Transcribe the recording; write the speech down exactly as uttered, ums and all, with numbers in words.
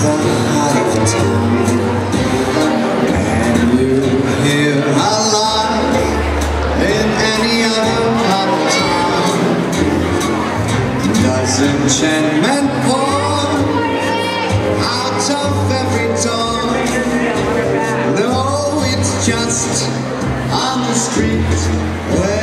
the heart of town, and you hear a lot in any other part of town. Does enchantment pour out of every door? No, it's just on the street where